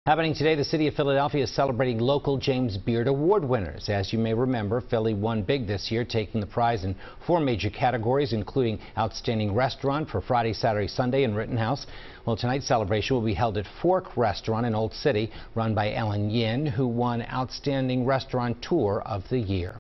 Happening today, the city of Philadelphia is celebrating local James Beard Award winners. As you may remember, Philly won big this year, taking the prize in 4 major categories, including Outstanding Restaurant for Friday, Saturday, Sunday in Rittenhouse. Well, tonight's celebration will be held at Fork Restaurant in Old City, run by Ellen Yin, who won Outstanding Restaurateur of the Year.